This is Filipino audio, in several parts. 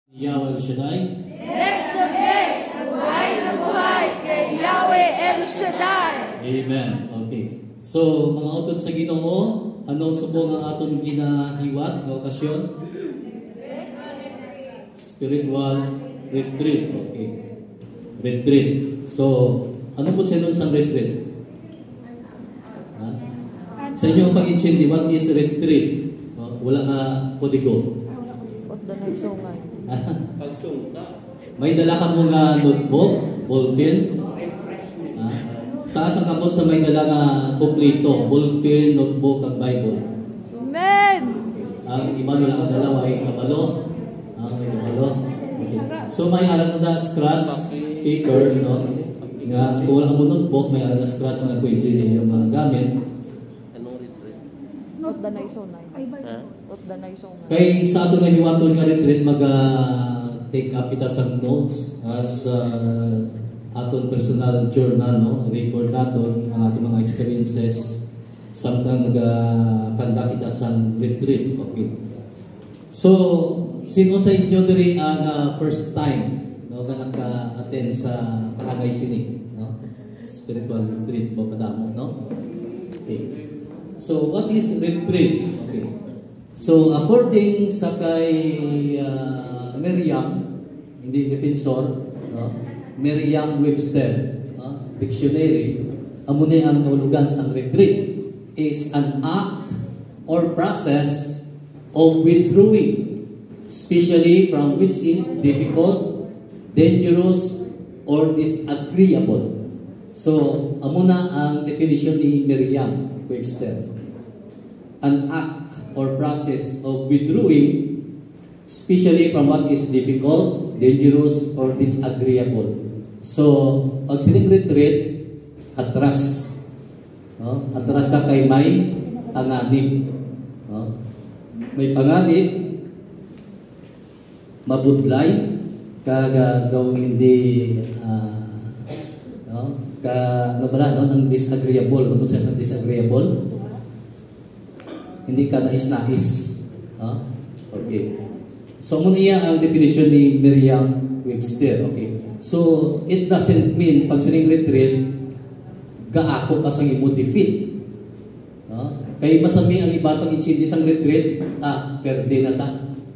Yahweh El Shaddai. Best na best, na buhay kay Yahweh El Shaddai. Amen. Okay. So, mga utod sa Ginoo, ano subong ang aton ginahiwat nga okasyon? Spiritual retreat. Okay. Retreat. So, ano po siya nun sa retreat? Ha? Sa inyong pag-intindi, what is retreat? Wala ka podigo. Ot na nagsungay. May dala ka mo nga notebook, ballpen. Taas ang kamot sa may dala nga kuplito, ballpen, notebook, at Bible. Amen! Ang iba wala ka dala, ay kabalo. May kabalo. Okay. So may alam na scratch papers, no? Nga, kung wala ka mo notebook, may alam na scratch na pwede din yung mga gamit. Ot na nagsungay. Ot na nagsungay. Kay sa ato na hiwaton nga retreat, take up kita sa notes as aton personal journal, no? Record naton ang ating mga experiences samtang nagkanda kita sa retreat. Okay. So, sino sa inyo diri ang first time, no, nga naka-attend sa Kaangay Sini, no? Spiritual retreat mo kadamo, no? Okay. So, what is retreat? Okay. So, according sa kay Merriam, hindi defensor, no? Merriam-Webster, no? Dictionary, amo ni ang kahulugan sa retreat is an act or process of withdrawing, especially from which is difficult, dangerous, or disagreeable. So, amo na ang definition ni Merriam-Webster. An act or process of withdrawing, especially from what is difficult, dangerous, or disagreeable. So, pag sining retreat, atras. No? Atras ka kay may panganib. No? May panganib, mabudlay, kagagaw hindi no? Nabala, no? Ng disagreeable. Ano siya ng disagreeable? Hindi ka nais-nais. Okay. So, muna iya ang definition ni Merriam-Webster. Okay. So, it doesn't mean pag sining retreat, gaako ka sang imo defeat. Kaya masami ang iba pag i-change isang retreat, perde na ta.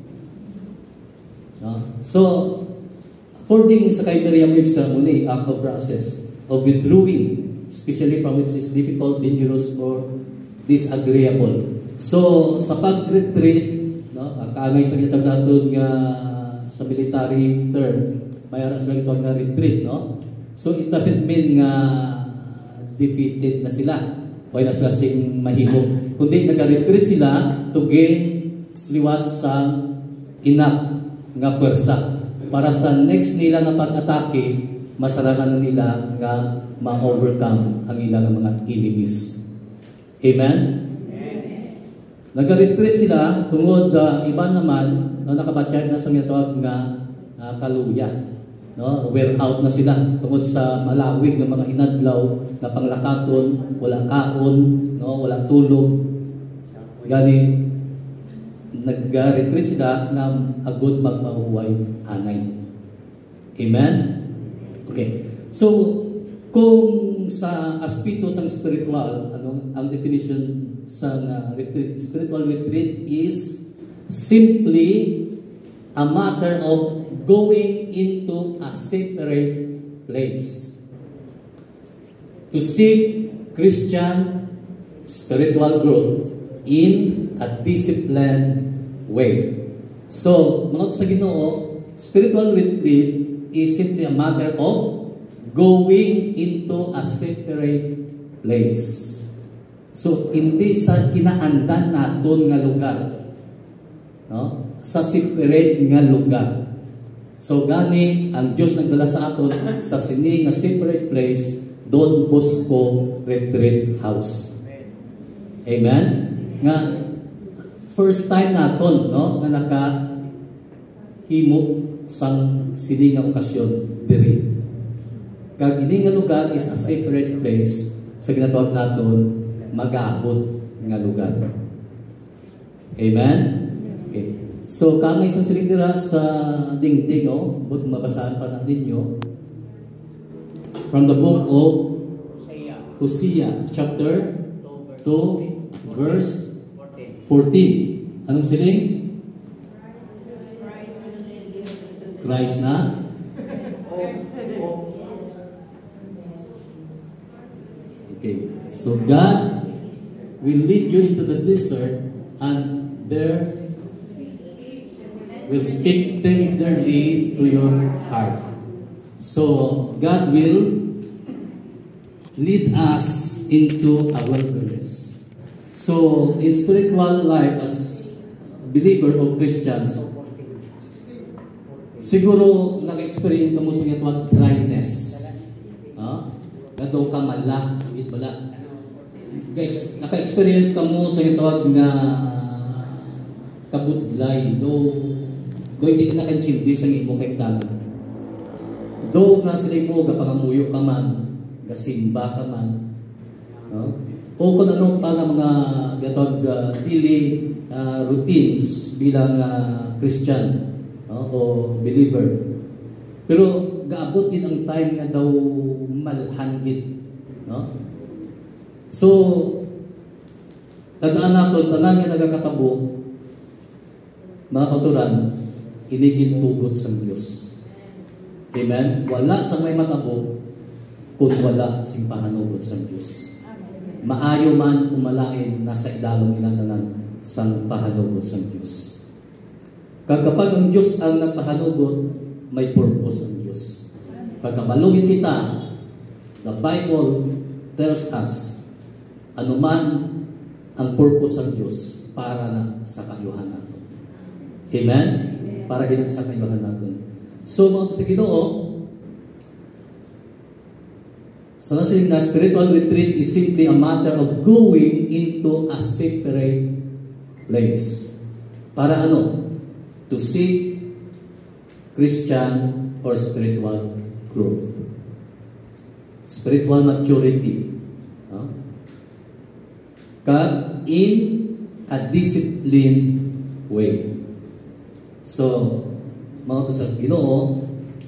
So, according sa kay Merriam-Webster, muna act of process of withdrawing, especially from which is difficult, dangerous, or disagreeable. So, sa pag-retreat, no, kaangay sa kitang datod nga sa military term, mayroon sa ito nga retreat, no? So, it doesn't mean nga defeated na sila. Why na sila sing mahimo. Kundi nag-retreat sila to gain liwat sa enough nga pwersa para sa next nila na pag-atake, masarangan na nila nga ma-overcome ang ilang mga enemies. Amen? Nag-retreat sila tungod iba naman na nakabatyag na sa tawag nga kaluya. No? Wear out na sila tungod sa malawig ng mga inadlaw na panglakaton, wala kaon, no? Wala tulog. Gani, nag-retreat sila na agud magpahuway anay. Amen? Okay. So, kung sa aspito sang spiritual, ang definition sa retreat, spiritual retreat is simply a matter of going into a separate place to seek Christian spiritual growth in a disciplined way. So, mga sa Ginoo, spiritual retreat is simply a matter of going into a separate place. So, hindi sa kinaandan naton nga lugar. No? Sa separate nga lugar. So, gani, ang Diyos nagdala sa aton sa sini nga separate place, Don Bosco Retreat House. Amen? Nga, first time naton, no? Nga nakahimo sang sini nga okasyon diri. Kag ini nga lugar is a separate place sa ginatawag naton mag-aabot nga lugar. Amen? Okay. So, kamay isang silindira sa dingding, but mabasaan pa natin nyo. From the book of Hosea, chapter 2, verse 14. Anong siling? Christ na? Okay. So, God will lead you into the desert and there will speak tenderly to your heart. So, God will lead us into a wilderness. So, in spiritual life as believer or Christians, siguro nag-experience ka mo sa nga dryness. Gado ka mala, naka-experience ka mo sa tawag nga kabudlay, do hindi ka nakachindi sa imong kaigtanan. Do nga sila mo gapangamuyo ka man, gasimba ka man, o kung ano pa nga mga daily routines bilang Christian o believer. Pero gaabot din ang time nga daw malhangit. So, tandaan natin, tanan nga nagakatabo, mga kauturan, inigintubot sa Diyos. Amen? Wala sa may matabo kung wala sing pahanubot sa Diyos. Maayo man umalain nasa idalong inatanan sa pahanubot sa Diyos. Kapag ang Diyos ang nagpahanubot, may purpose ang Diyos. Pagkamalugin kita, the Bible tells us, anuman ang purpose ng Diyos para na sa kayuhan natin. Amen? Para din sa kayuhan natin. So, mga sa Ginoo, sa nasin na spiritual retreat is simply a matter of going into a separate place. Para ano? To seek Christian or spiritual growth. Spiritual maturity. In a disciplined way. So, mga to sa Ginoo,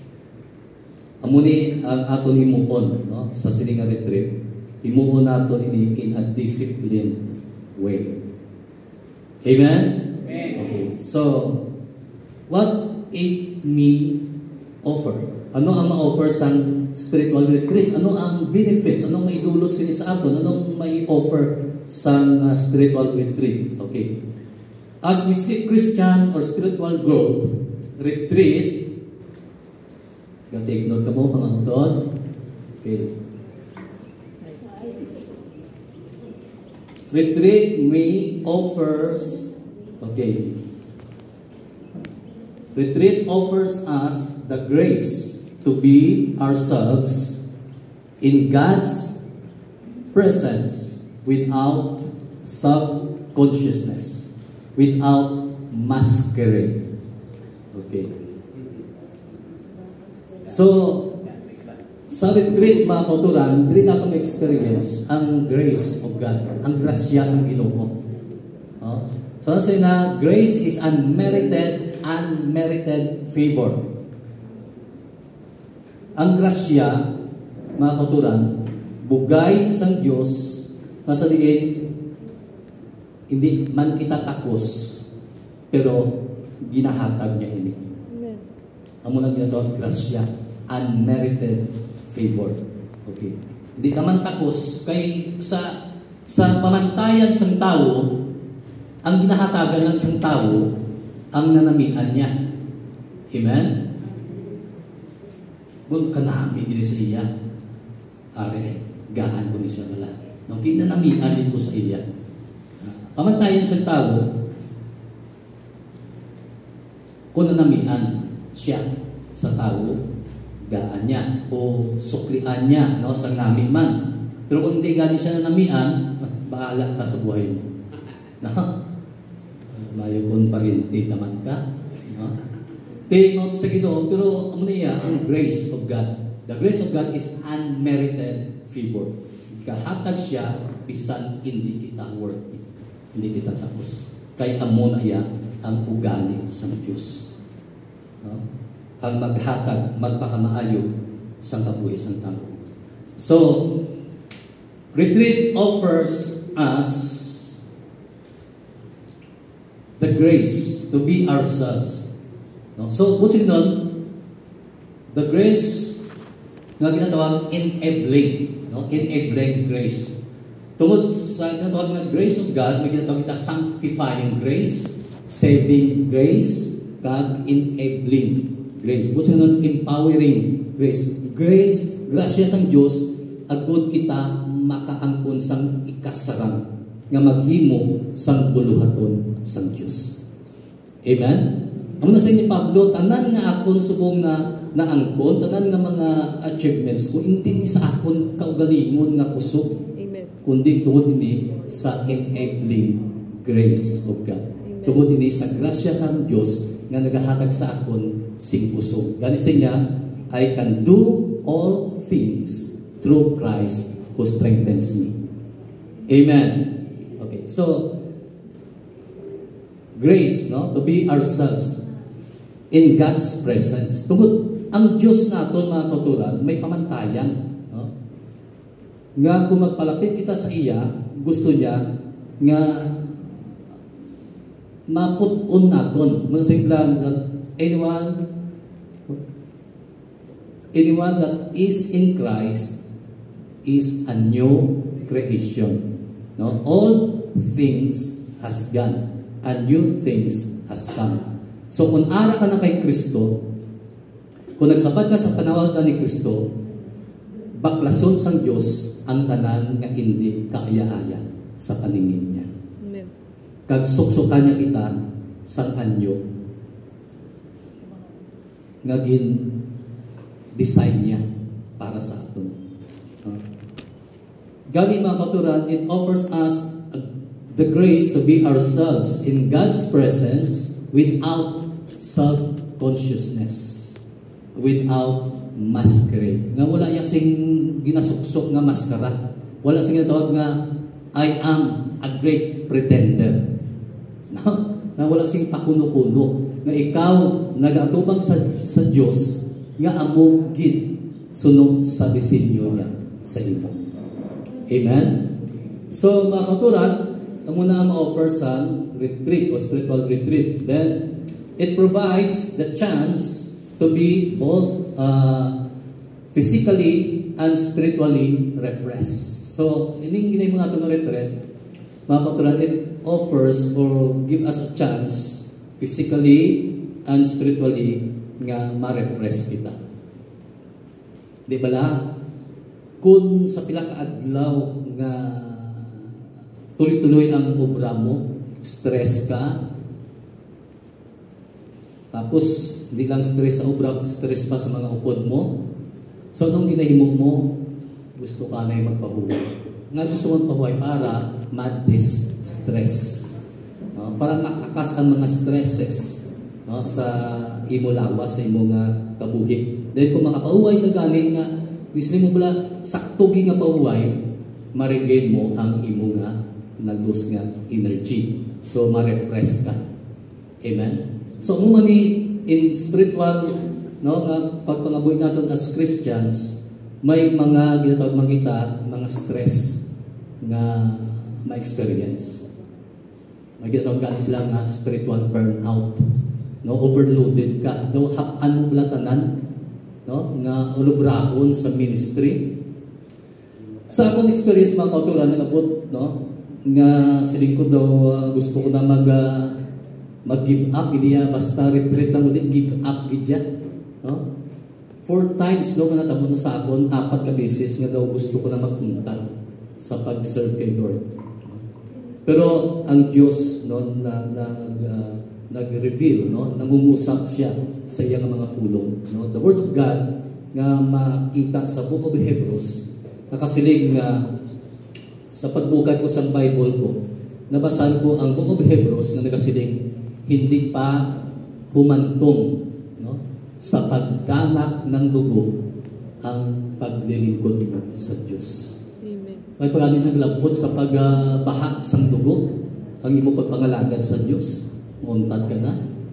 amuni ang aton himuon sa sininga retreat, himuon naton ini in a disciplined way. Amen? Amen. Okay. So, what it me offer? Ano ang ma-offer sa spiritual retreat? Ano ang benefits? Anong maidulot sini sa aton? Anong mai-offer sa spiritual retreat? Okay. As we seek Christian or spiritual growth, retreat, take note ka mo mga utod. Okay. Retreat may offers, okay. Retreat offers us the grace to be ourselves in God's presence without self-consciousness, without masquerade. Okay. So, sa retreat, mga kauturan, hindi na akong experience ang grace of God, ang grasya sa Ginoo. So, nasa na, grace is unmerited favor. Ang grasya, mga kauturan, bugay sa Diyos, nasa diin, hindi man kita takos, pero ginahatag niya ini. Amo lang ginatawag grasya, unmerited favor. Okay. Hindi ka man takos kay sa pamantayan sang tao, ang ginahatagan lang sang tao ang nanamian niya. Amen. Bun kanami gini sa iya. Are gaan ko ni siya wala. Nung kinanamian din ko sa iya. Pamantayan sang tao kung nanamian siya sa tao, gaan niya o suklian niya sa nami man. Pero kung hindi galing siya nanamian, bahala ka sa buhay mo. Mayo kung parinti taman ka. Take note sa Ginoo, pero ano niya ang grace of God. The grace of God is unmerited favor. Kahatag siya bisan hindi kita worthy. Hindi kita tapos. Kay amo na iya ang ugali sa Diyos. No? Ang maghatag, magpakamaayo sa kabuhi sa tao. So, retreat offers us the grace to be ourselves. No? So, busin nun, the grace na ginatawag enabling, no? Enabling grace. Tungod sa ginatawag na grace of God, may ginatawag kita sanctifying grace, saving grace, kag enabling grace. Busin nun, empowering grace. Grace, grasya sang Diyos, agud kita makaangkon sang ikasarang nga maghimo sang buluhaton sang Diyos. Amen? Amo na sa ni Pablo, tanan nga akon subong na naangkon, tanan nga mga achievements ko, hindi ni sa akon kaugalingon nga kusog. Amen. Kundi tungod ini sa enabling grace of God. Tungod ini sa grasya sang Diyos nga nagahatag sa akon sing kusog. Gani sa niya, I can do all things through Christ who strengthens me. Amen. Okay, so grace, no, to be ourselves in God's presence. Tungod ang Diyos naton mga kauturan, may pamantayan, no? Nga kung magpalapit kita sa iya, gusto niya nga maput-on naton. Mga simple that anyone that is in Christ is a new creation. No? All things has gone, and new things has come. So kung ara ka na kay Kristo, kung nagsabat ka sa panawagan ni Kristo, baklason sang Diyos ang tanan nga hindi kaaya-aya sa paningin niya. Amen. Kag suksukan niya kita sang anyo nga design niya para sa aton. Gani mga kauturan, it offers us the grace to be ourselves in God's presence without self-consciousness, without masquerade. Nga wala sing ginasuksok nga maskara. Wala sing ginatawag nga I am a great pretender. No? Na wala sing pakuno-kuno. Nga ikaw nag-atubang sa Diyos nga amo gid sunod sa disenyo niya sa imo. Amen? So, mga kauturan, ang muna ang ma-offer sa retreat o spiritual retreat. Then, it provides the chance to be both physically and spiritually refreshed. So, ining ginay mga ito na retreat, mga kauturan, it offers or give us a chance physically and spiritually nga ma-refresh kita. Di bala? Kung sa pila ka adlaw nga tuloy-tuloy ang obra mo, stress ka, tapos hindi lang stress sa obra, stress pa sa mga upod mo. So nung ginahimo mo, gusto ka na yung magpahuway. Nga gusto mo magpahuway para ma-distress. Para makakas ang mga stresses, no, sa imo lawas, sa imo nga kabuhi. Then kung makapahuway ka gani nga, gusto mo bala sakto nga pahuway, ma-regain mo ang imo nga na-lose nga energy. So ma-refresh ka. Amen? So umani in spiritual, no, nga pagpangabuhi natin as Christians, may mga ginatawag makita, mga stress nga ma-experience. May ginatawag gani sila nga spiritual burnout. No, overloaded ka. Daw hapan mo blatanan, no, nga ulubrahon sa ministry. Sa akong experience mga kauturan, nag-abot, no, nga siling ko daw gusto ko na mag-give up, hindi basta retreat lang, give up gidya. No? 4 times no, nga natabo na sa akon, 4 ka beses nga daw gusto ko na magpunta sa pag-serve kay Lord. Pero ang Diyos no, nag-reveal, no, nangungusap siya sa iyang mga pulong. No? The Word of God nga makita sa Book of Hebrews, nakasilig nga sa pagbukad ko sa Bible ko, nabasahan ko ang Book of Hebrews na nakasilig, hindi pa humantong, no, sa pagdanak ng dugo ang paglilingkod mo sa Diyos. Amen. May pagani naglabot sa pagbahak sang dugo ang imo pagpangalagad sa Diyos. Muntad ka na.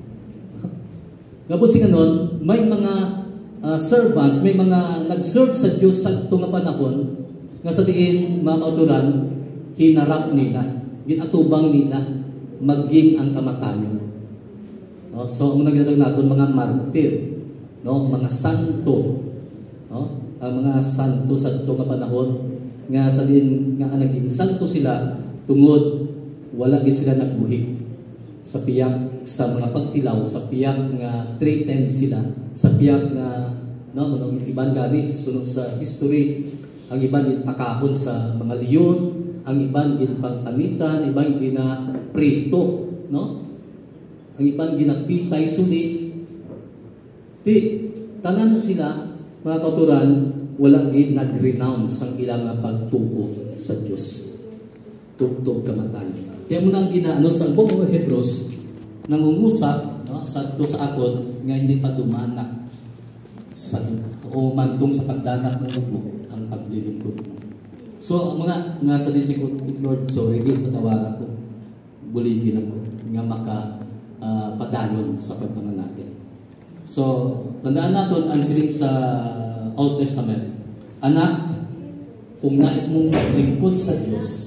Gabot si kanon, may mga servants, may mga nag-serve sa Diyos sa itong panahon, nga sa diin, mga kauturan, hinarap nila, ginatubang nila, maging ang kamatayon. No? So, ang nagdadag natin, mga martir, no? Mga santo, no? Ang mga santo sa itong panahon, nga sa diin, nga naging santo sila, tungod, wala gid sila nagbuhi sa piyak sa mga pagtilaw, sa piyak nga threatened sila, sa piyak nga manong iban gani sunod sa history, ang iban ginpakahon sa mga leon, ang iban ginpangpanitan, iban ginaprito, no? Ang iban ginapitay suli. Di tanan na sila mga kauturan, wala gid nag-renounce ang ilang pagtuo sa Dios. Tugtog kamatayon. Kaya mo nang ginaano sa Book of Hebrews, nangungusap, no, sa akon nga hindi pa dumana sa o mantong sa pagdanak ng dugo ang paglilingkod mo. So mga nga sa disiko, Lord, sorry, di patawara ko, buligin ako nga maka padalon sa pagpananatin. So tandaan natin ang siling sa Old Testament, anak, kung nais mong maglingkod sa Diyos,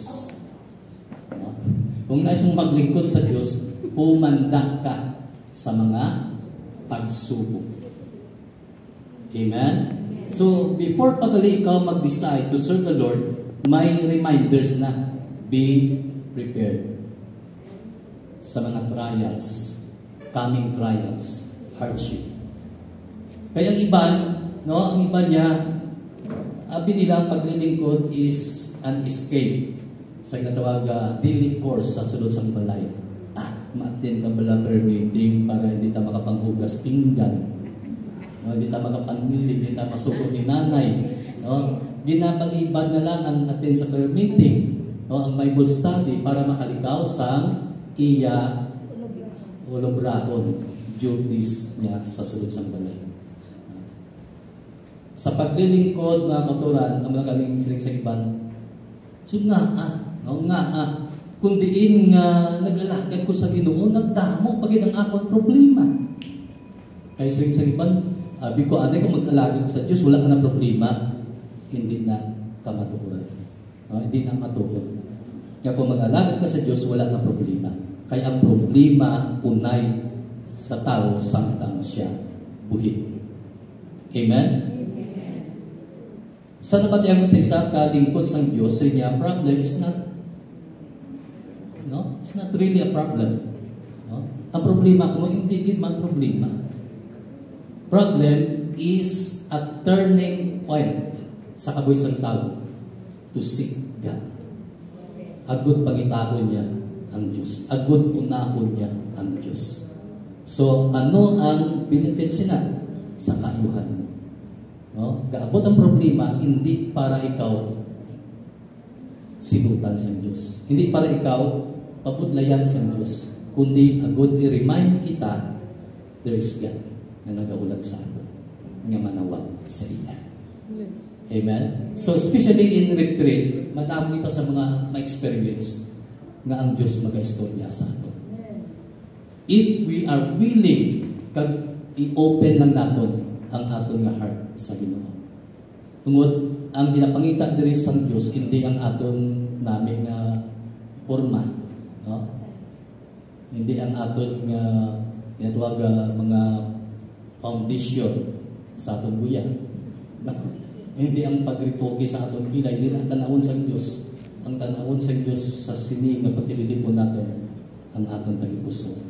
kung nais mong maglingkod sa Diyos, humanda ka sa mga pagsubok. Amen? So, before padali ikaw mag-decide to serve the Lord, may reminders na. Be prepared sa mga trials, coming trials, hardship. Kaya ang iba, no, ang iba niya, abi nila ang paglilingkod is an escape. Sa natawag daily course sa sulod sa balay. Ma-attend ka bala per meeting para hindi ta makapanghugas pinggan. No, hindi ta makapandilig, hindi ta masuko ni nanay. No? Ginapag-ibad na lang ang attend sa prayer meeting, no, ang Bible study para makalikaw sa iya ulobrahon duties niya sa sulod sa balay. Sa paglilingkod mga kauturan, ang mga galing siling sa iban, kung diin nga nag-alagad ko sa Ginoo, nagdamo pagid ang akong problema. Kaya siling sa iban, abi ko, aday kung mag-alagad sa Diyos, wala ka na problema, hindi na ka matukuran. Hindi na matukuran. Kaya kung mag-alagad ka sa Diyos, wala na problema. Kaya ang problema, unay sa tao, samtang siya buhi. Amen? Sa nabatayang mo sa isa kalingkod sa Diyos, sa niya, problem is not, no? It's not really a problem. No? Ang problema kung hindi din man problema. Problem is a turning point sa kabuhisang tao to seek God. Agud pangitahon niya ang Diyos. Agud unahon niya ang Diyos. So, ano ang benefits niya sa kaayuhan mo? No? Gaabot ang problema, hindi para ikaw sinutan sa Diyos. Hindi para ikaw papudlayan sa Diyos. Kundi agud i-remind kita, there is God na nagaulat sa atin, nga manawag sa iya. Amen? So, especially in retreat, madami ito sa mga ma-experience nga ang Diyos mag-istorya sa atin. If we are willing, i-open lang natin ang aton nga heart sa Ginoo. Tungod ang ginapangita diri sa Dios hindi ang aton nami nga porma, no? Hindi ang aton nga tinatawag mga foundation sa aton buya. Hindi ang pagritoke sa aton kilay, hindi ang tanawon sa Dios. Ang tanawon sa Dios sa sini nga pagtililipon natin ang aton tagipuso.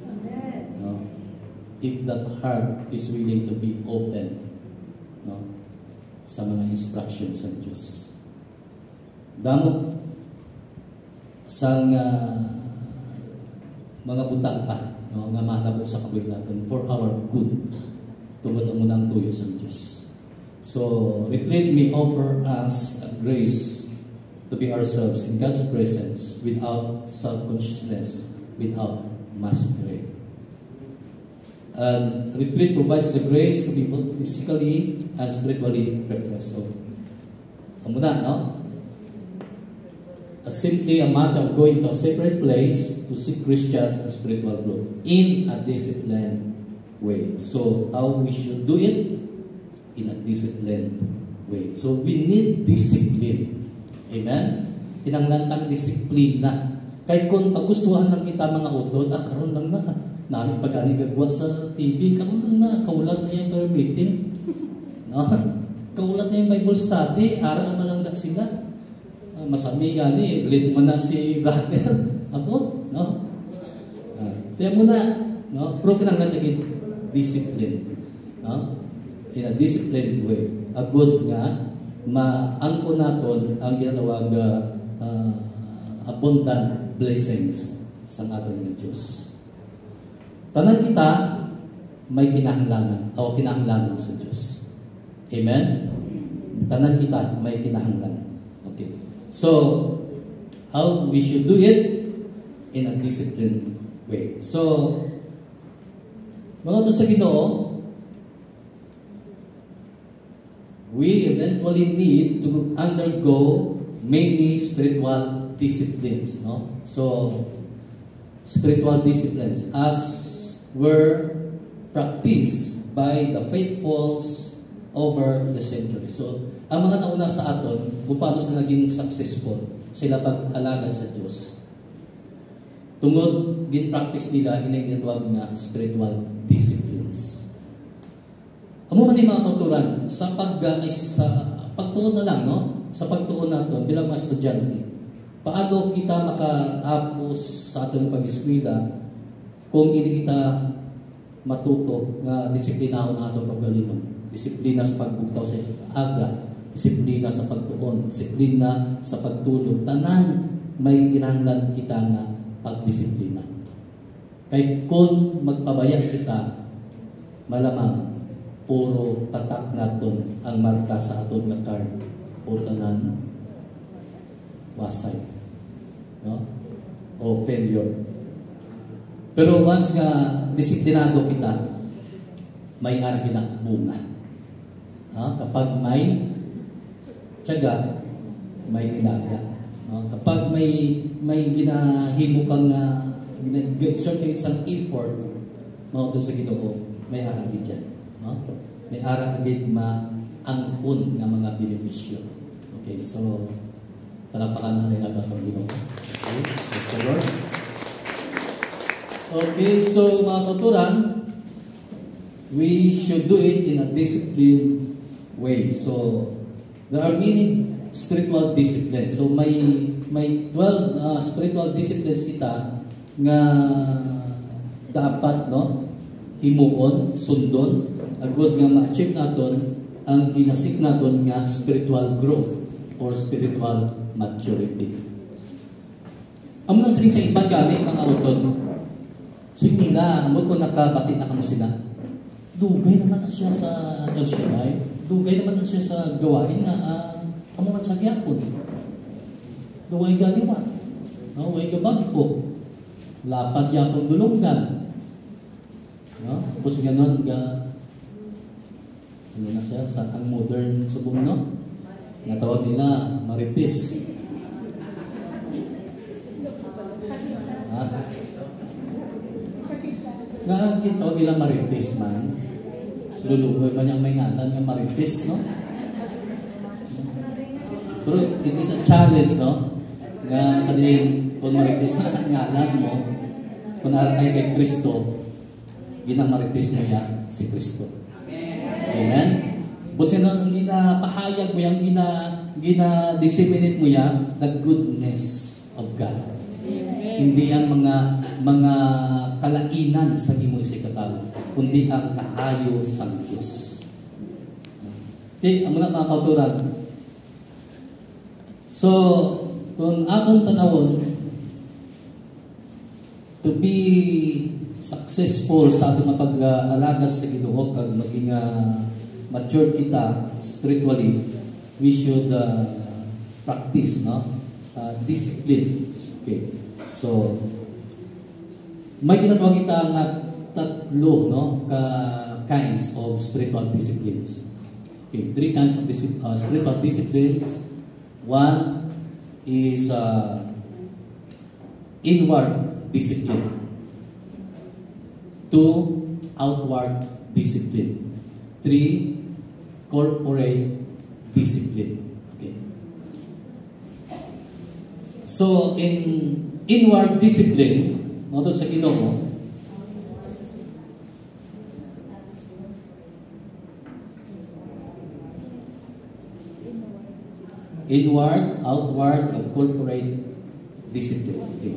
If that heart is willing to be open, no, sa mga instructions ng Diyos. Damo sa mga butang pa, no, nga mahanabo sa kabuhi natin for our good, tungod ang munang tuyo sa Diyos. So, retreat may offer us a grace to be ourselves in God's presence without self-consciousness, without masquerade. And retreat provides the grace to be both physically and spiritually refreshed. So, muna, no? simply a matter of going to a separate place to seek Christian and spiritual growth in a disciplined way. So how we should do it? In a disciplined way. So we need discipline. Amen? Kinanglantang disiplina. Kaya kung pagustuhan lang kita mga utod, karon lang na. Namin pagkani gagwa sa TV, karon lang na. Kaulat na yung prayer meeting. No? Kaulat na yung Bible study. Ara man lang na sila. Masami gani, late mo na si brother. Abo, no? Tiyan mo na, no? Pero kinanglantang discipline. No? In a disciplined way. A good nga, maangko naton ang ginatawag abundant blessings sa aton ng Diyos. Tanan kita may kinahanglanan o kinahanglanan sa Diyos. Amen? Tanan kita may kinahanglanan. Okay. So, how we should do it? In a disciplined way. So, mga to sa Ginoo, we eventually need to undergo many spiritual disciplines, no? So, spiritual disciplines as were practiced by the faithfuls over the centuries. So, ang mga nauna sa aton, kung paano sila naging successful, sila pag-alagad sa Diyos. Tungod, gin-practice nila, ginagawag na spiritual disciplines. Amo man mga kauturan, sa pagtuon na lang, no? Sa pagtuon natin bilang mga estudyante, paano kita makatapos sa ating pag-eskwela kung hindi kita matuto na disiplinahon ang atong paggalingon. Disiplina sa pagbugtaw sa aga, disiplina sa pagtuon, disiplina sa pagtulog. Tanan may kinahanglan kita nga pagdisiplina. Kay kung magpabaya kita, malamang puro tatak naton ang marka sa aton nga card. Puro tanan wasay, no? O failure. Pero once nga disiplinado kita, may argi na bunga. Kapag may tiyaga, may nilaga. Kapag may ginahimo kang certain isang effort, mauto sa Ginoo, may aragi dyan. May aragi maangkon ng mga benepisyo. Okay, so palakpakan natin natin ang Ginoo. Okay, praise the Lord. Okay, so mga kauturan, we should do it in a disciplined way. So there are many spiritual disciplines. So may 12 spiritual disciplines kita nga dapat, no, himuon, sundon, agud nga ma-achieve naton ang ginasik naton nga spiritual growth or spiritual maturity. Amo nang sa ibang gamit mga utod. Sige nila, amo ko nakabati na kamo sila. Dugay naman na siya sa El Shaddai. Dugay naman na siya sa gawain na amo man sa gyapon. Duway galiwa. No, way gabagko. Lapad yapon dulungan. No, tapos ganon ano na siya sa ang modern subong, no? Natawag nila marites. Nga gitawag nila marites man. Lulugoy man yung may ngatan ng marites, no? Pero it is a challenge, no? Nga sa din, kung marites ka ngalan mo, kung narakay kay Kristo, ginamarites mo yan si Kristo. Amen? But sino ang ginapahayag mo yan, gina-disseminate mo yan, the goodness of God. Amen. Hindi ang mga kalainan sa imo isikataw, kundi ang kahayo sa Diyos. Okay, ang mga kauturan. So, kung akong tanawon, to be successful sa ating pag-alagad sa Ginoo kag maging mature kita spiritually, we should practice, no? Discipline. Okay. So may ginatawag kita nga tatlo, no, kinds of spiritual disciplines. Okay, 3 kinds of spiritual disciplines. 1, is inward discipline. 2, outward discipline. 3, corporate discipline. Okay. So, in inward discipline, matod sa Ginoo, inward, outward, and corporate discipline. Okay.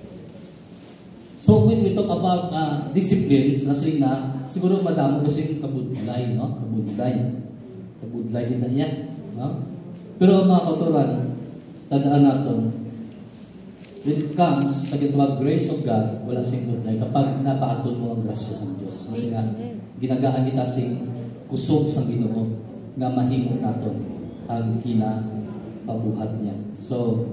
So when we talk about discipline, kasi na siguro madamo kasi kabudlay, no? Kabudlay din niya, no? Pero mga kauturan, tandaan natin, when it comes sa ginawang grace of God, wala sing budlay kapag napaaton mo ang grasya sa Diyos. Kasi nga ginagaan kita sing kusog sa Ginoo nga mahimo naton ang pabuhat niya. So,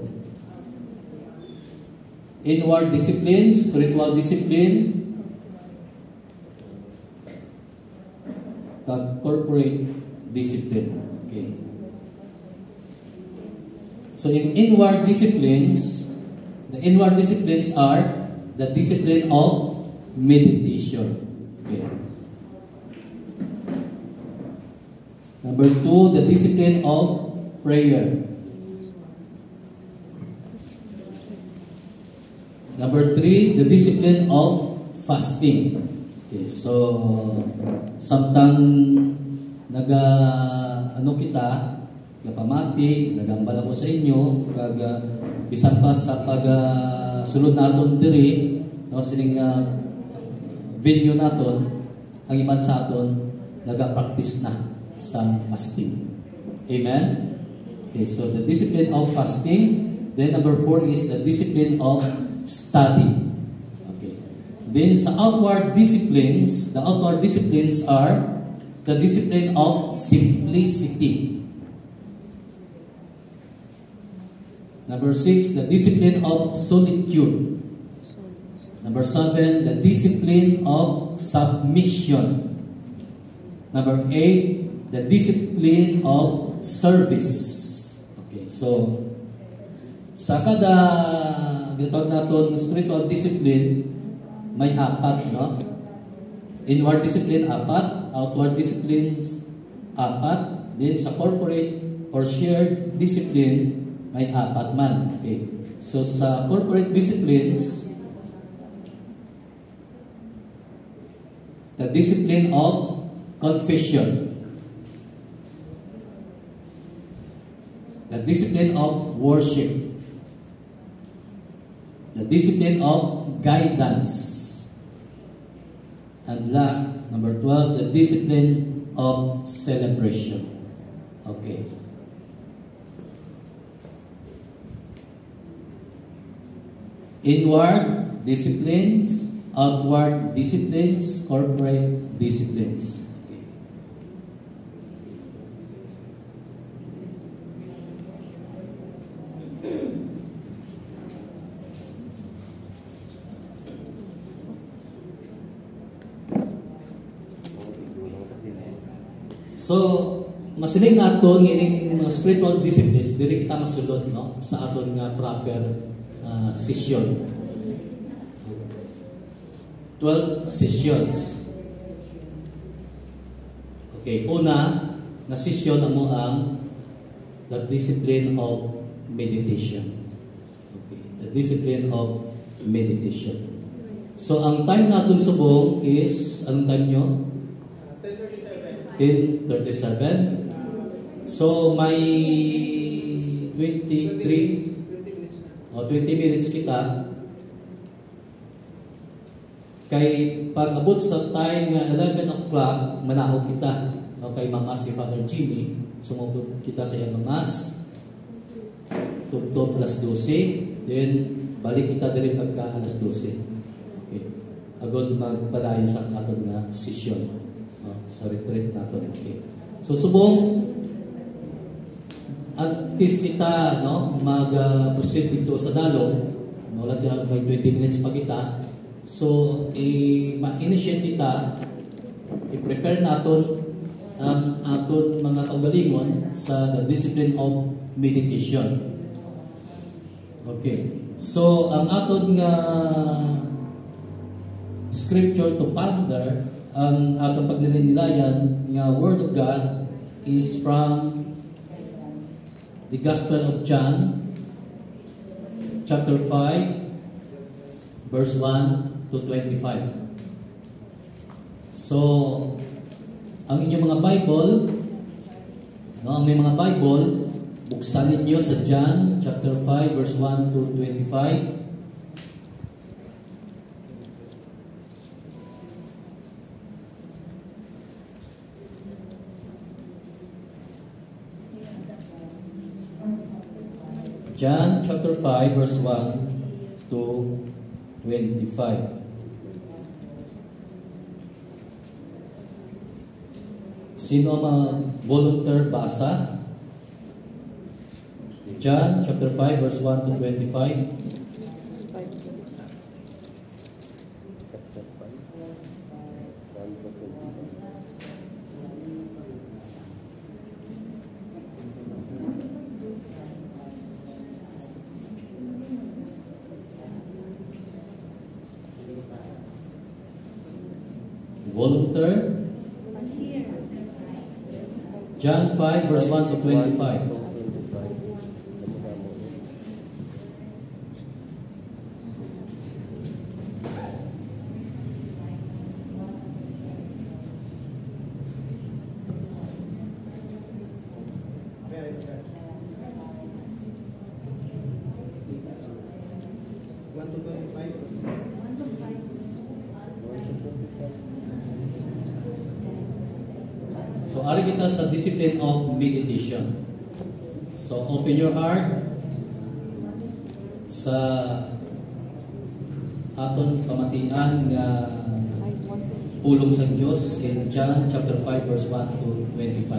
inward discipline, spiritual discipline, corporate discipline. Okay. So, in inward disciplines, the inward disciplines are the discipline of meditation. Okay. Number 2, the discipline of prayer. Number 3, the discipline of fasting. Okay, so samtang kita, pamati, nagambal ako sa inyo, bisan pa sa sulod naton diri, no, sining venue naton, ang iban sa aton nagapractice na sa fasting. Amen? Okay, so the discipline of fasting. Then number 4 is the discipline of study. Okay. Then sa outward disciplines, the outward disciplines are the discipline of simplicity. Number 6, the discipline of solitude. Number 7, the discipline of submission. Number 8, the discipline of service. Okay, so sa kada ginatawag natin spiritual discipline, may 4, no? Inward discipline 4, outward disciplines 4, then sa corporate or shared discipline may 4 man. Okay. So sa corporate disciplines, the discipline of confession, the discipline of worship, the discipline of guidance, and last, number 12, the discipline of celebration. Okay. Inward disciplines, outward disciplines, corporate disciplines. Okay. So, masiling naton ining mga spiritual disciplines diri kita masulod, no, sa aton nga proper session. 12 sessions. Okay, una na session amo ang the discipline of meditation. Okay, the discipline of meditation. So ang time naton subong is anong time nyo? 10:37. So may 23 o 20 minutes kita. Kay pag abot sa time nga 11 o'clock, manahog kita. Okay, mamas si Father Jimmy, sumugod kita sa iyang mamas. Tugtog alas 12, then balik kita diri pagka alas 12. Okay. Agod magpadayon sa aton nga session. Sa retreat natin. Okay. So subong at least kita, no, mag-proceed dito sa dalong, no, may 20 minutes pa kita. So ma-initiate kita, i-prepare natin ang aton mga kaugalingon sa the discipline of meditation. Okay. So ang aton nga scripture to ponder, ang atong pagnininilayan nga Word of God is from the Gospel of John, chapter 5, verse 1 to 25. So, ang inyong mga Bible, ang may mga Bible, buksan ninyo sa John, chapter 5, verse 1 to 25. John chapter 5 verse 1 to 25. Sino ang volunteer basa? John chapter 5 verse 1 to 25. Volunteer? John 5 verse 1 to 25. So, ari kita sa discipline of meditation. So, open your heart sa aton pamatian nga pulong sa Dios in John chapter 5 verse 1 to 25.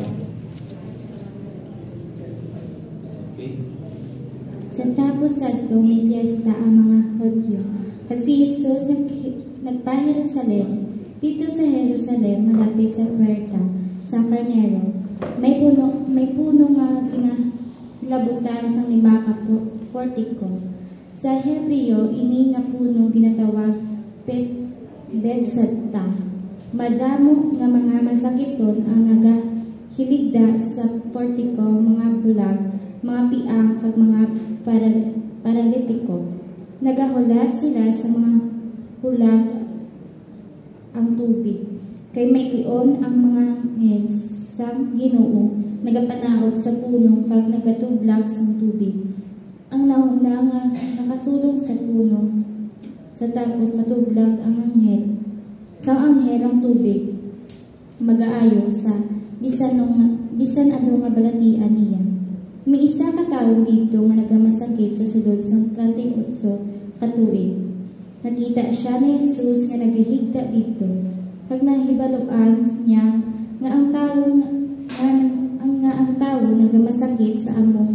Okay. Sa tapos adto may piyesta ang mga Hudyo. Kag si Jesus nagpa-Jerusalem. Dito sa Jerusalem malapit sa puerta sa Carnero, may puno nga kinahilabutan sang 5 ka portiko. Sa Hebreo, ini nga puno ginatawag Bethesda. Madamo nga mga masakiton ang nagahiligda sa portiko, mga bulag, mga piang kag mga paralitiko. Nagahulat sila sa mga hulag ang tubig. Kay may kion ang mga anghel sang Ginoo nagapanaog sa puno kag nagatublag sang tubig. Ang nauna nga nakasulong sa puno sa tapos matublag ang anghel. Sang anghel ang tubig magaayo sa bisan ano nga balatian niya. May isa ka tawo dito nga nagamasakit sa sulod sang 38 ka tuig. Nakita siya ni Jesus nga nagahigda dito. Pag nahibaluan niya nga ang tawo nagamasakit sa among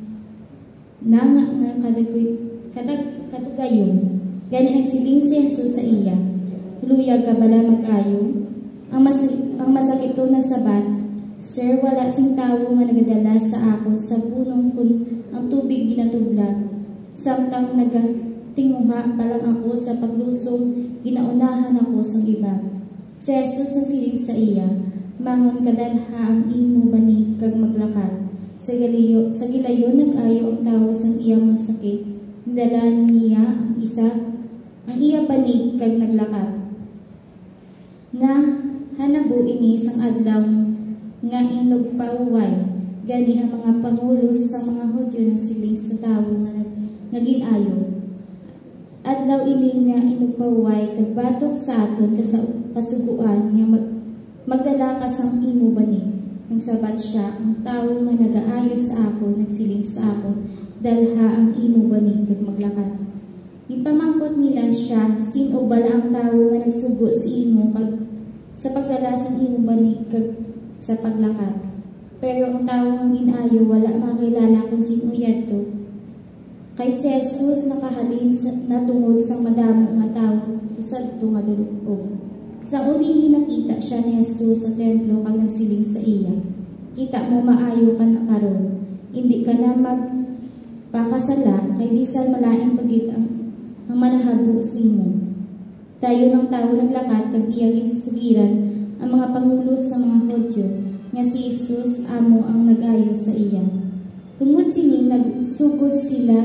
nga kadugayon. Gani nagsiling si Jesus sa iya. Luyag ka bala mag-ayo. Ang masakit to nagsabat, Sir, wala sing tawo nga nagadala sa akon sa punong kun ang tubig ginatublag. Samtang nagatinguha palang ako sa paglusong, ginaunahan ako sa iba. Si Jesus nagsiling sa iya, mangon kadalha ang imo bani kag maglakad. Sa gilayo nag-ayo ang tawo sang iyang masakit. Dala niya ang iya bani kag naglakad. Na hanabo ini sang adlaw nga inog pauway. Gani ang mga pangulo sa mga Hudyo nagsiling sa tawo nga ginayo. Adlaw ini nga inugpaway kag batok sa aton kasuguan nga magdala ka sang imo bani. Nagsabat siya, ang tawo nga nagaayo sa ako nagsiling sa ako, dalha ang imo bani kag maglakad. Ipamangkot nila siya, sino bala ang tawo nga nagsugo sa imo kag sa pagdala sang imo bani kag sa paglakad. Pero ang tawo nga ginaayo wala makilala kung sino yadto. Kay si Jesus nakahalin na tungod sa madamo nga tawo sa sadto nga dulog. Sa ulihi nakita siya ni Jesus sa templo kag nagsiling sa iya, kita mo maayo ka na karon, hindi ka na pakasala kay bisan malaing pagit ang manahabo simo. Tayo ng tao naglakat kag iyagin sugiran ang mga pangulo sa mga Hudyo nga si Jesus amo ang nag-ayo sa iya. Tungod sini nagsugod sila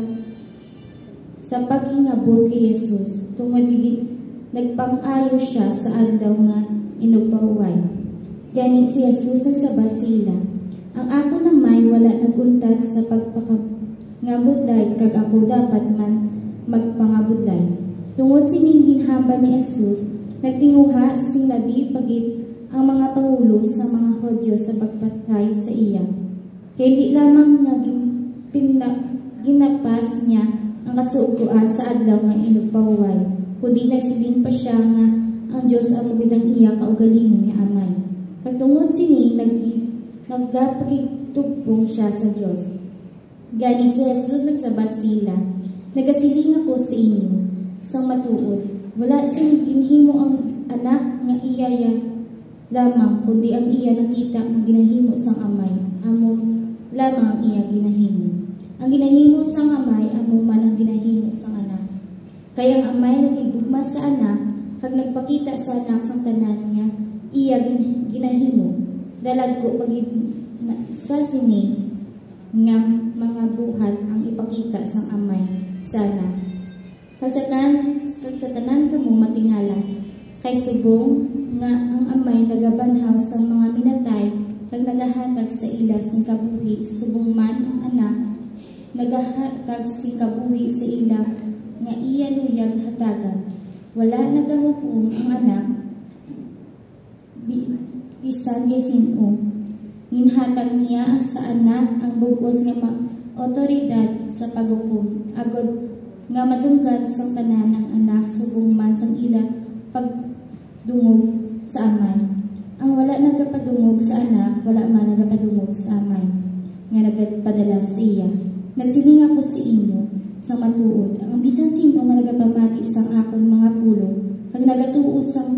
sa paghingabot kay Jesus tungod nagpang-ayo siya sa adlaw nga inugpauway. Gani si Jesus nagsabat sila, ang ako namay wala naguntad sa pagpakangabudlay kag ako dapat man magpangabudlay. Tungod sining ginhamba ni Jesus, nagtinguha sing labi pagit ang mga pangulo sa mga Hudyo sa pagpatay sa iya. Kaya di lamang ginapas niya ang kasuuguan sa adlaw nga inugpauway, kundi nagsiling pa siya nga ang Diyos ang magandang iya kaugalingon ni Amay. Nagtungod sini nagapagitugpong siya sa Diyos. Ganing si Jesus nagsabat sila, nagasiling ako sa inyo, sang matuod, wala sing ginhimo ang anak nga iyaya lamang, kundi ang iya nakita nga ginahimo sang Amay, amo lamang ang iya ginahimo. Ang ginahimo sang Amay, amo man ang ginahimo sang anak. Kaya ang Amay nagigugma sa anak, kag nagpakita sa anak sang tanan niya, iya ginahimo. Dalagko pagid sa sini nga mga buhat ang ipakita sang Amay sa anak. Kag sa tanan kamo matingala, kay subong nga ang Amay nagabanhaw sa mga minatay, kag nagahatag sa ila sing kabuhi, subong man ang anak nagahatag sing kabuhi sa ila nga iya luyag hatagan. Wala nagahupong ang anak bisan kay sino. Ginhatag niya sa anak ang bugos nga otoridad sa paghukom, agod nga madunggan sang tanan ang anak subong man sang ila pagdungog sa Amay. Ang wala nagapadungog sa anak, wala man nagapadungog sa Amay nga nagpadala sa iya. Nagsiling ako sa inyo sa matuod, ang bisan sino nga nagapamati sang akon mga pulo, kag nagatuo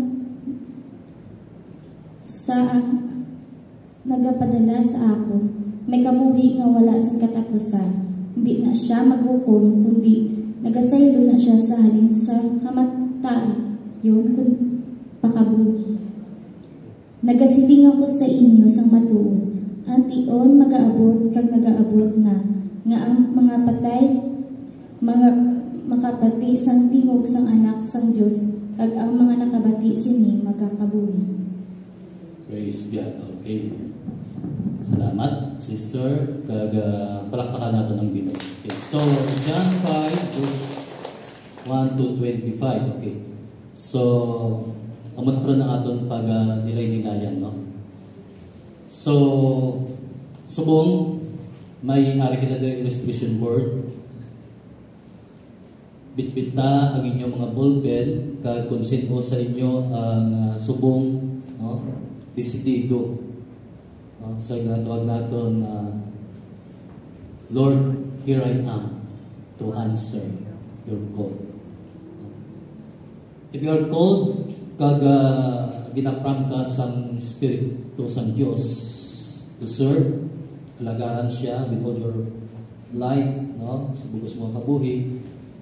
sa nagapadala sa akon, may kabuhi nga wala sang katapusan. Hindi na siya maghukom, kundi nagasaylo na siya sa halin sa kamatay, yun kung pakabuhi. Nagasiling ako sa inyo sang matuod, ang tion magaabot kag nagaabot na, nga ang mga patay makapati sang tingog sang anak sang Diyos, kag ang mga nakabati sini magkakabuhi. Praise God. Okay. Salamat, sister. Kag palakpakan natin ng Ginoo. Okay. So, John 5, verse 1 to 25. Okay. So, amon karon na aton pag nilay-nilayan, no? So, subong may ari kita diri illustration board. Bitbita ang inyong mga ballpen kag kung sino sa inyo ang subong, no? Desidido. Sa ginatawag natin Lord, here I am to answer your call. If you are called kag ginapram ka sang Espiritu sang Dios to serve, alagaran siya with all your life, no? Sa bugos mo kabuhi,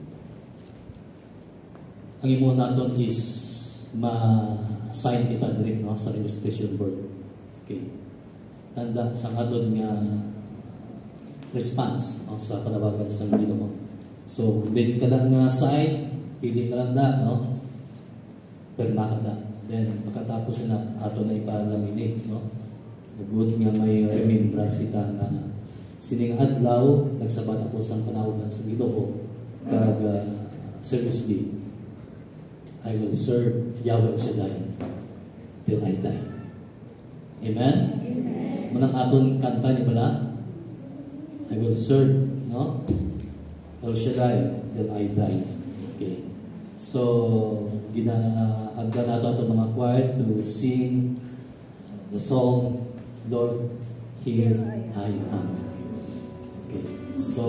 ang imo naton is ma-sign kita diri, no, sa illustration board. Okay. Tanda sa aton nga response, no, sa panawagan sa Ginoo. So, din ka lang nga sign, pili ka lang da, no? Perma ka da. Then, pagkatapos na ato na ipalaminate, no? Good nga may remembrance kita nga sining adlaw nagsabat ako sa panawagan sa Ginoo kag seriously I will serve Yahweh Shaddai till I die. Amen? Amen. Munang aton kanta ni bala, I will serve, no? El Shaddai till I die. Okay. So, agda nato ato mga choir to sing the song, Lord, here I am. Okay. So,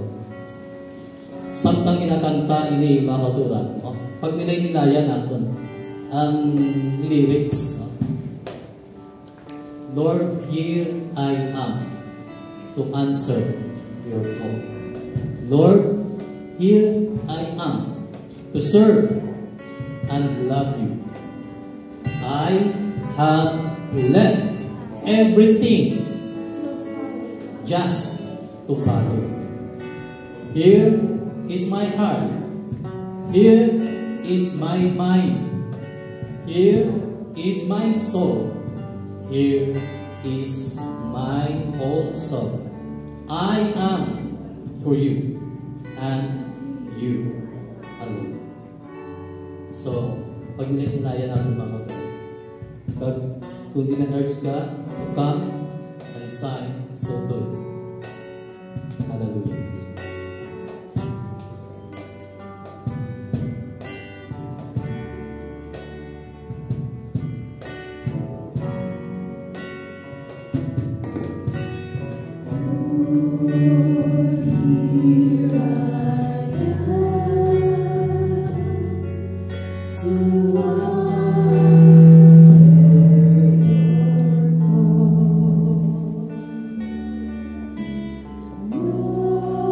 samtang inakanta ini mga kauturan, no? Pag nilay-nilayan natin ang lyrics, no? Lord, here I am to answer your call. Lord, here I am to serve and love you. I have left everything just to follow you. Here is my heart. Here is my mind. Here is my soul. Here is my whole soul. I am for you and you alone. So, pag nila-nilaya natin mga kapatid, kung din-urge ka to come and sign, so do it. Hallelujah. Oh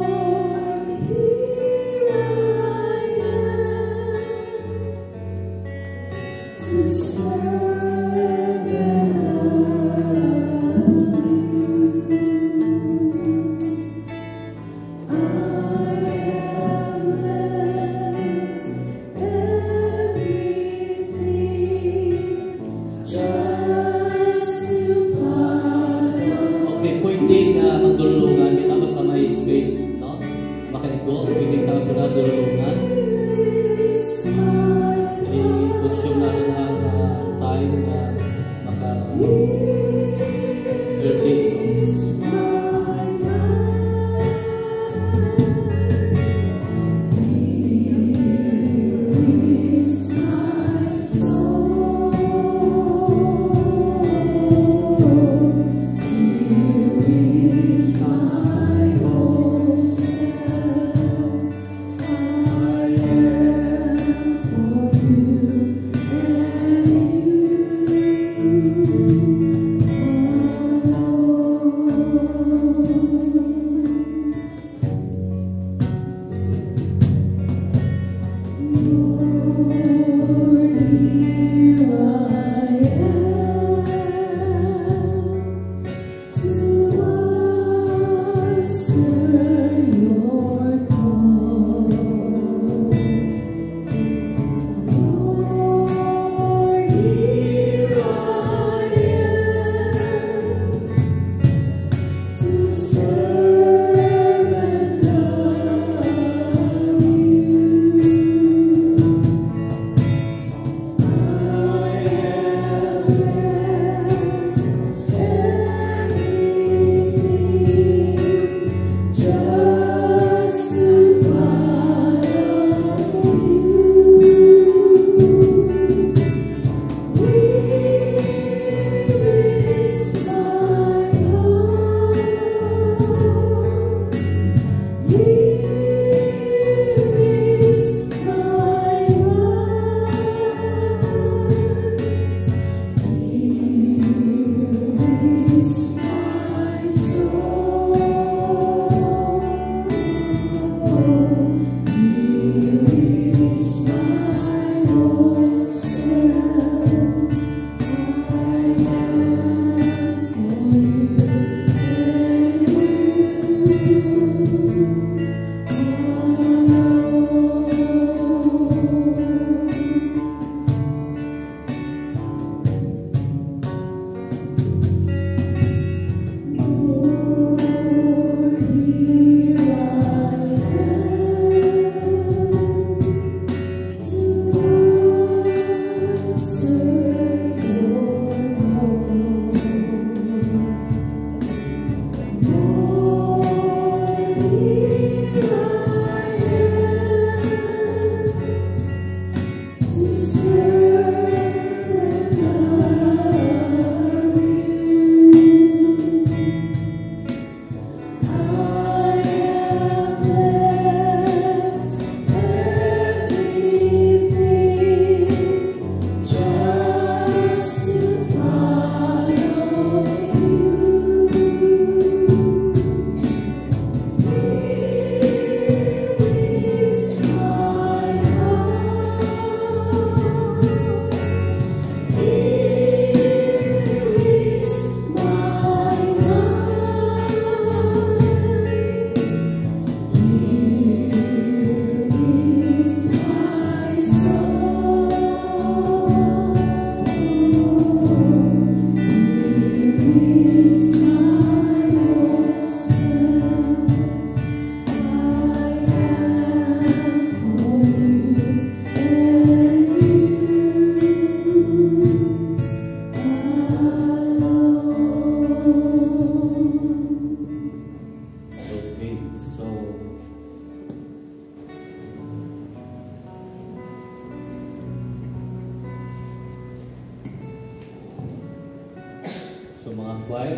So mga choir,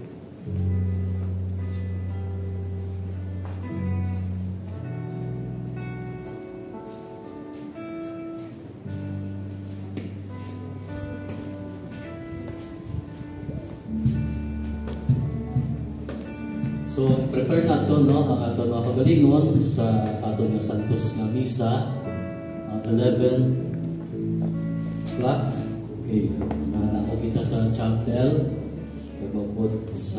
so prepare nato no ang ato mga kagalingon sa ato nga santos nga misa 11 o'clock. Okay, nako kita sa chapel pagpupot sa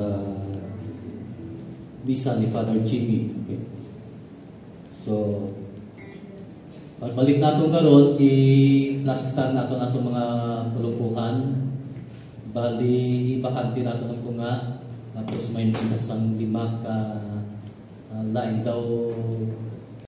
misa ni Father Jimmy. Okay, so pagbalik nato karon i-plastar nato mga pulupuhan, bali ibakanti nato ang tunga. Tapos may minasang 5 ka line daw